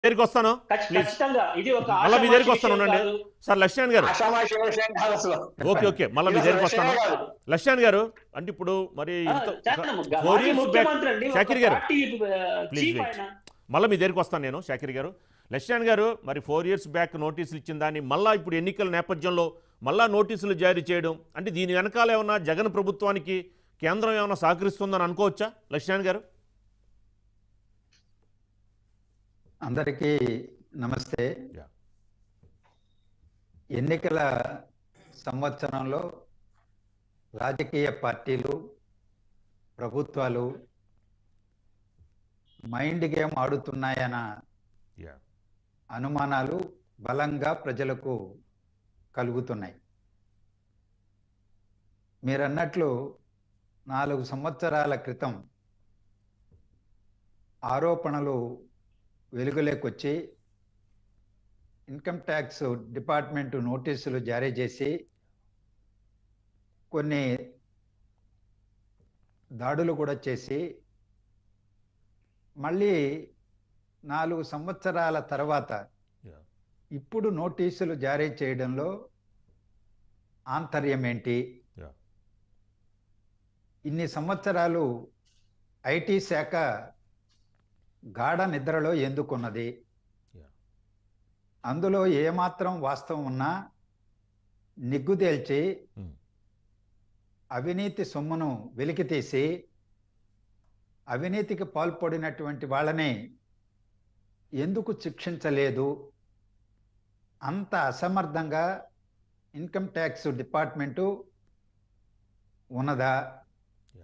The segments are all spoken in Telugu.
దగ్గరికి వస్తాను ప్లీజ్. ఖచ్చితంగా ఇది ఒక మళ్ళీ మీ దగ్గరికి వస్తాను విషయం ఉండండి కాదు. సార్. లక్ష్మణ్ గారు ఆషామాషి విషయం కాదు అసలు. ఓకే ఓకే మళ్ళీ మీ ఇది అసలు దగ్గరికి వస్తాను. విషయమే కాదు. లక్ష్మణ్ గారు అంటే ఇప్పుడు మరి మాజీ 4 years బ్యాక్ ముఖ్యమంత్రి అండి, ఒక షాకిర్ గారు పార్టీ ప్లీజ్ చీఫ్ వెయిట్. ఆయన. మళ్ళీ మీ దగ్గరికి వస్తాను నేను షాకిర్ గారు. లక్ష్మణ్ గారు మరి 4 years బ్యాక్ నోటీసులు ఇచ్చిన దాన్ని మళ్ళీ ఇప్పుడు ఎన్నికల నేపథ్యంలో మళ్ళా నోటీసులు జారీ చేయడం అంటే దీని వెనకాల ఏమన్నా జగన్ ప్రభుత్వానికి కేంద్రం ఏమైనా సహకరిస్తుందని అనుకోవచ్చా లక్ష్మణ్ గారు? అందరికీ నమస్తే. యా. ఎన్నికల సంవత్సరంలో రాజకీయ పార్టీలు, ప్రభుత్వాలు మైండ్ గేమ్ ఆడుతున్నాయన్న యా. అనుమానాలు బలంగా ప్రజలకు కలుగుతున్నాయి. మీరన్నట్లు 4 సంవత్సరాల క్రితం ఆరోపణలు వెలుగులోకొచ్చి ఇన్కమ్ ట్యాక్స్ డిపార్ట్మెంట్ నోటీసులు జారీ చేసి కొన్ని దాడులు కూడా చేసి మళ్ళీ 4 సంవత్సరాల తర్వాత యా. ఇప్పుడు నోటీసులు జారీ చేయడంలో ఆంతర్యం ఏంటి? యా. ఇన్ని సంవత్సరాలు ఐటీ శాఖ గాఢ నిద్రలో ఎందుకున్నది? యా. అందులో ఏమాత్రం వాస్తవం ఉన్నా నిగ్గుదేల్చి ఉమ్. అవినీతి సొమ్మును వెలికితీసి అవినీతికి పాల్పడినటువంటి వాళ్ళని ఎందుకు శిక్షించలేదు? అంత అసమర్థంగా ఇన్కమ్ ట్యాక్స్ డిపార్ట్మెంటు ఉన్నదా? యా.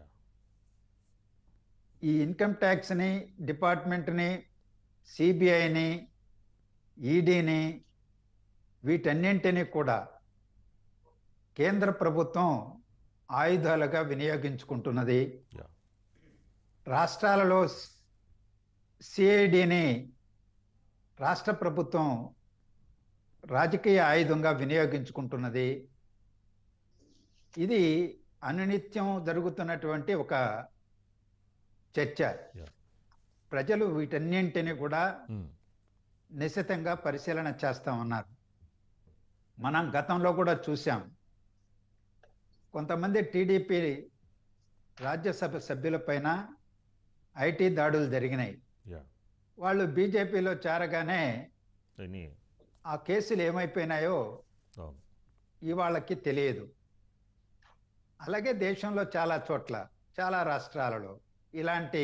ఈ ఇన్కమ్ ట్యాక్స్ని డిపార్ట్మెంట్ని, సిబిఐని, ఈడీని వీటన్నింటినీ కూడా కేంద్ర ప్రభుత్వం ఆయుధాలుగా వినియోగించుకుంటున్నది. యా. రాష్ట్రాలలో సిఐడిని రాష్ట్ర ప్రభుత్వం రాజకీయ ఆయుధంగా వినియోగించుకుంటున్నది. ఇది అనునిత్యం జరుగుతున్నటువంటి ఒక చర్చ. యా. ప్రజలు వీటన్నింటినీ కూడా ఉమ్. నిశితంగా పరిశీలన చేస్తా ఉన్నారు. మనం గతంలో కూడా చూసాం, కొంతమంది టీడీపీ రాజ్యసభ సభ్యులపైన ఐటీ దాడులు జరిగినాయి. యా. వాళ్ళు బీజేపీలో చేరగానే అని ఆ కేసులు ఏమైపోయినాయో అవును. ఇవాళకి తెలియదు. అలాగే దేశంలో చాలా చోట్ల, చాలా రాష్ట్రాలలో ఇలాంటి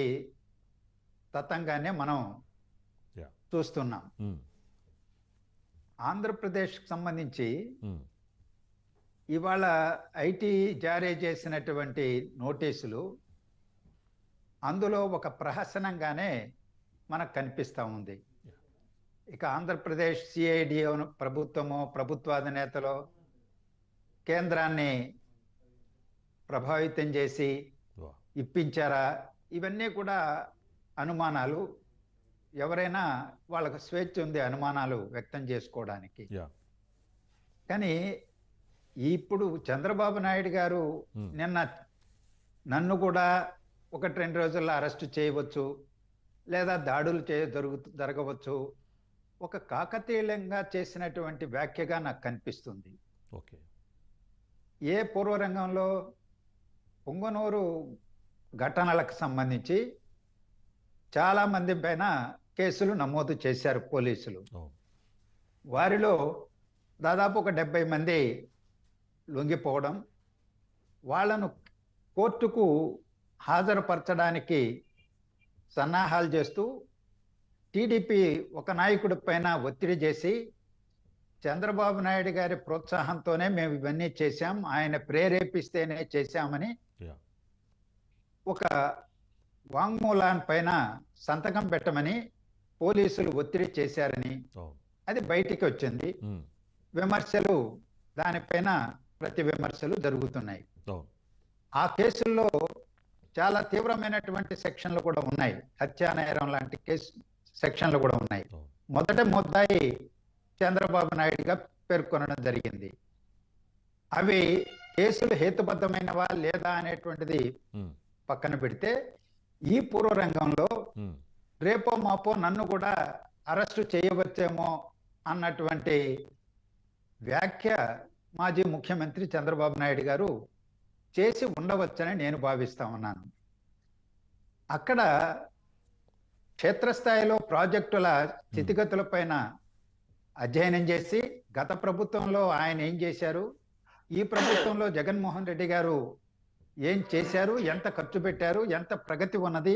తతంగానే మనం యా. చూస్తున్నాం. ఉమ్. ఆంధ్రప్రదేశ్కి సంబంధించి ఉమ్. ఇవాళ ఐటీ జారీ చేసినటువంటి నోటీసులు అందులో ఒక ప్రహసనంగానే మనకు కనిపిస్తూ ఉంది. ఇక ఆంధ్రప్రదేశ్ సిఐడి ప్రభుత్వమో, ప్రభుత్వాధినేతలో కేంద్రాన్ని ప్రభావితం చేసి వా. ఇప్పించారా? ఇవన్నీ కూడా అనుమానాలు. ఎవరైనా వాళ్ళకు స్వేచ్ఛ ఉంది అనుమానాలు వ్యక్తం చేసుకోవడానికి. యా. కానీ ఇప్పుడు చంద్రబాబు నాయుడు గారు నిన్న నన్ను కూడా 1-2 రోజుల్లో అరెస్టు చేయవచ్చు, లేదా దాడులు జరగవచ్చు, ఒక కాకతీయంగా చేసినటువంటి వ్యాఖ్యగా నాకు కనిపిస్తుంది. ఓకే. ఏ పూర్వరంగంలో పొంగనూరు ఘటనలకు సంబంధించి చాలా మంది పైన కేసులు నమోదు చేశారు పోలీసులు. అవును. వారిలో దాదాపు ఒక 70 మంది లొంగిపోవడం, వాళ్ళను కోర్టుకు హాజరుపరచడానికి సన్నాహాలు చేస్తూ టీడీపీ ఒక నాయకుడి పైన ఒత్తిడి చేసి, చంద్రబాబు నాయుడు గారి ప్రోత్సాహంతోనే మేము ఇవన్నీ చేశాం, ఆయన ప్రేరేపిస్తేనే చేశామని యా. ఒక వాంగ్మూలాన్ని పైన సంతకం పెట్టమని పోలీసులు ఒత్తిడి చేశారని అవును. అది బయటికి వచ్చింది. ఉమ్. విమర్శలు, దానిపైన ప్రతి విమర్శలు జరుగుతున్నాయి. అవును. ఆ కేసుల్లో చాలా తీవ్రమైనటువంటి సెక్షన్లు కూడా ఉన్నాయి, హత్యానేరం లాంటి సెక్షన్లు కూడా ఉన్నాయి. అవును. మొదట ముద్దాయి చంద్రబాబు నాయుడుగా పేర్కొనడం జరిగింది. అవి కేసులు హేతుబద్ధమైనవా లేదా అనేటువంటిది ఉమ్. పక్కన పెడితే, ఈ పూర్వ రంగంలో ఉమ్. రేపో మాపో నన్ను కూడా అరెస్టు చేయవచ్చేమో అన్నటువంటి వ్యాఖ్య మాజీ ముఖ్యమంత్రి చంద్రబాబు నాయుడు గారు చేసి ఉండవచ్చని నేను భావిస్తా ఉన్నాను. అక్కడ క్షేత్రస్థాయిలో ప్రాజెక్టుల స్థితిగతులపైన అధ్యయనం చేసి గత ప్రభుత్వంలో ఆయన ఏం చేశారు, ఈ ప్రభుత్వంలో జగన్మోహన్ రెడ్డి గారు ఏం చేశారు, ఎంత ఖర్చు పెట్టారు, ఎంత ప్రగతి ఉన్నది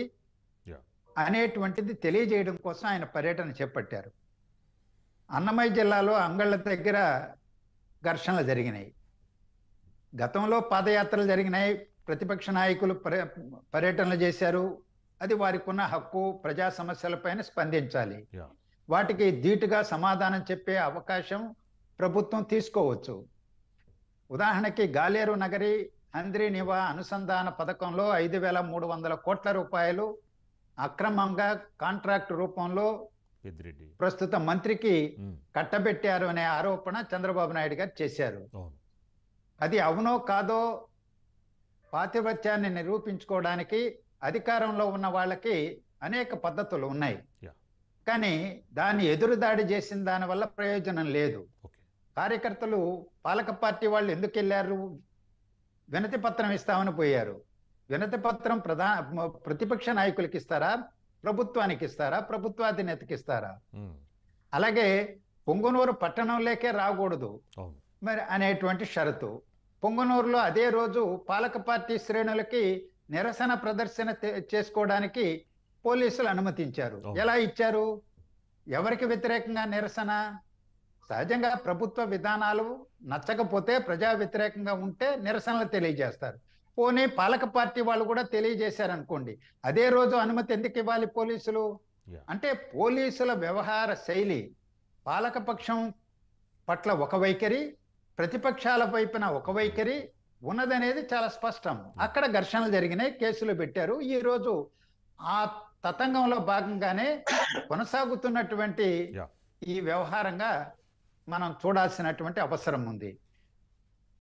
అనేటువంటిది తెలియజేయడం కోసం ఆయన పర్యటన చేపట్టారు. అన్నమయ్య జిల్లాలో అంగళ్ళ దగ్గర ఘర్షణలు జరిగినాయి. గతంలో పాదయాత్రలు జరిగినాయి, ప్రతిపక్ష నాయకులు పర్యటనలు చేశారు. అది వారికి ఉన్న హక్కు, ప్రజా సమస్యలపైన స్పందించాలి. వాటికి ధీటుగా సమాధానం చెప్పే అవకాశం ప్రభుత్వం తీసుకోవచ్చు. ఉదాహరణకి గాలేరు నగరి హంద్రీనివా అనుసంధాన పథకంలో 5,300 కోట్ల రూపాయలు అక్రమంగా కాంట్రాక్ట్ రూపంలో ప్రస్తుత మంత్రికి కట్టబెట్టారు అనే ఆరోపణ చంద్రబాబు నాయుడు గారు చేశారు. అది అవునో కాదో పాతివ్రత్యాన్ని నిరూపించుకోవడానికి అధికారంలో ఉన్న వాళ్ళకి అనేక పద్ధతులు ఉన్నాయి. కానీ దాన్ని ఎదురుదాడి చేసిన దాని వల్ల ప్రయోజనం లేదు. కార్యకర్తలు పాలక పార్టీ వాళ్ళు ఎందుకు వెళ్ళారు? వినతి పత్రం ఇస్తామని పోయారు. వినతి పత్రం ప్రతిపక్ష నాయకులకి ఇస్తారా, ప్రభుత్వానికి ఇస్తారా, ప్రభుత్వాధినేతకి ఇస్తారా? అలాగే పొంగనూరు పట్టణంలోకే రాకూడదు మరి అనేటువంటి షరతు. పొంగనూరులో అదే రోజు పాలక పార్టీ శ్రేణులకి నిరసన ప్రదర్శన చేసుకోవడానికి పోలీసులు అనుమతించారు. ఎలా ఇచ్చారు? ఎవరికి వ్యతిరేకంగా నిరసన? సహజంగా ప్రభుత్వ విధానాలు నచ్చకపోతే, ప్రజా వ్యతిరేకంగా ఉంటే నిరసనలు తెలియజేస్తారు. పోనీ పాలక పార్టీ వాళ్ళు కూడా తెలియజేశారు అనుకోండి, అదే రోజు అనుమతి ఎందుకు ఇవ్వాలి పోలీసులు? అంటే పోలీసుల వ్యవహార శైలి పాలకపక్షం పట్ల ఒక వైఖరి, ప్రతిపక్షాల వైపున ఒక వైఖరి ఉన్నదనేది చాలా స్పష్టం. అక్కడ ఘర్షణలు జరిగినాయి, కేసులు పెట్టారు. ఈ రోజు ఆ తతంగంలో భాగంగానే కొనసాగుతున్నటువంటి ఈ వ్యవహారంగా మనం చూడాల్సినటువంటి అవసరం ఉంది.